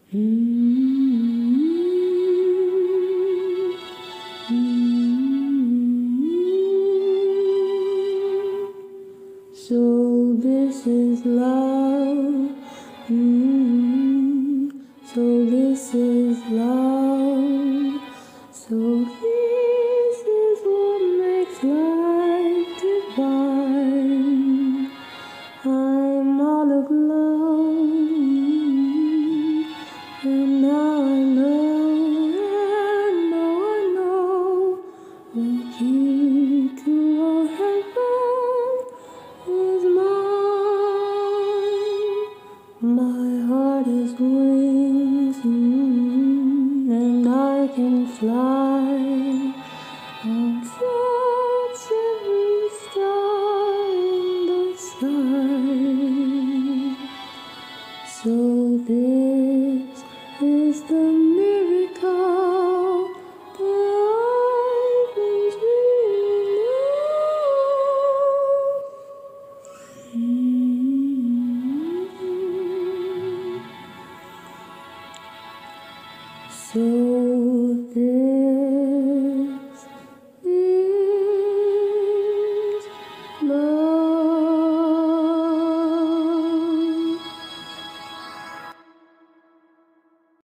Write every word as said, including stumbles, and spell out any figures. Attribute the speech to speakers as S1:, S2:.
S1: So this is love. Mm-hmm. So this is love. So this is what makes life divine. I'm all aglow, and now I know, I know, I know, the key to all heaven is mine. My heart has wings, mm, and I can fly.